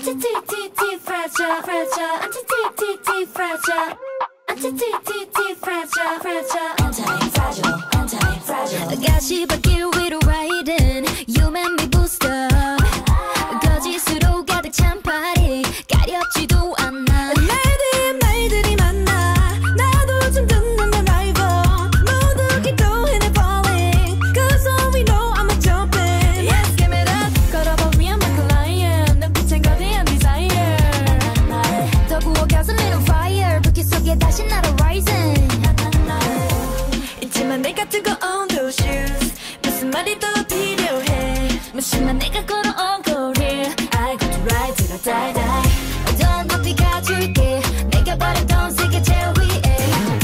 Anti-fragile, fragile, anti-fragile, anti-fragile, fragile, anti-fragile, anti-fragile. 가시밭길 위로 riding, you make me boost up. 거짓으로 가득 찬 파리, 가렵지도 않아. 말들이 많아, 나도 좀 듣는 내 rival. 모두 기도해 내 falling, cause all we know I'm a jumping. Yes, give it up, 걸어보면 I'm a lion. 눈빛엔 거대한 desire. 더 구워가서 little fire, 불길 속에 다시 날아 rising. 있지만 내가 뜨거운 those shoes, 무슨 말이 더 필요해. 무심한 내가 걸어온 거리, I got to ride till I die, die. 더 높이 가줄게, 내가 바라던 세계 제일 위에.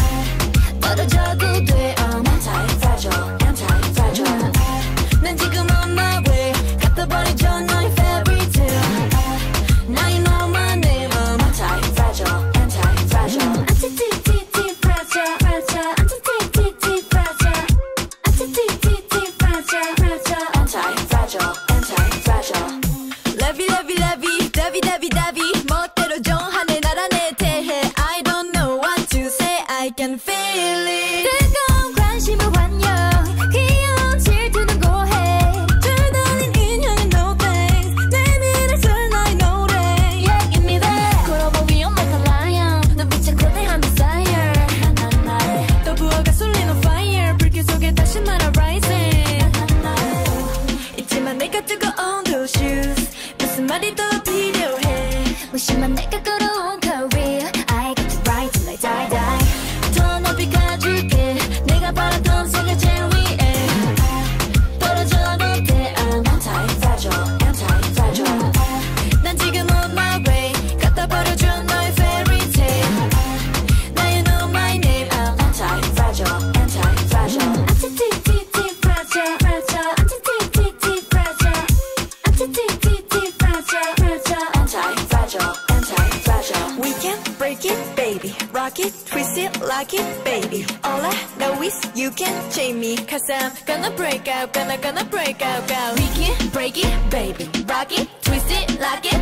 떨어져도 돼, I'm anti-fragile, anti-fragile. 난 지금 on my way, 갖다 버리죠 너의 fairy tale. Now you know my name, I'm anti-fragile, anti-fragile. Anti-fragile, fragile, anti-fragile, anti-fragile, fragile, anti-fragile, anti-fragile. Lovey, lovey, lovey, dovey, dovey, dovey. 멋대로 정하네 나라 내 대해. I don't know what to say, I can feel it. 뜨거운 관심을 환영, 귀여운 질투는 고해. 줄다린 인연이 no thanks, 내밀었을 나의 노래. Yeah, give me that. 걸어보면 I'm like a lion, 눈빛엔 거대한 desire. 또 부어가 쏠린 on fire, 불길 속에 다시 말아 rising. 있지만 내가 뜨거운 those shoes, 무슨 말이 더 필요해. 무심한 내가 걸어온 career, I get to ride till I die, die. 더 높이 가줄게, 내가 바라던 세계 제일 위에. 떨어져도 돼, I'm anti-fragile, anti-fragile. 난 지금 on my way, 갖다 버려줘 너의 fairy tale. Now you know my name, I'm anti-fragile, anti-fragile. Anti-fragile, fragile, anti-fragile, anti-fragile, fragile, anti-fragile, anti-fragile. We can break it, baby. Rock it, twist it, lock it, baby. All I know is you can chain me, cause I'm gonna break out, gonna break out, go. We can break it, baby. Rock it, twist it, lock it,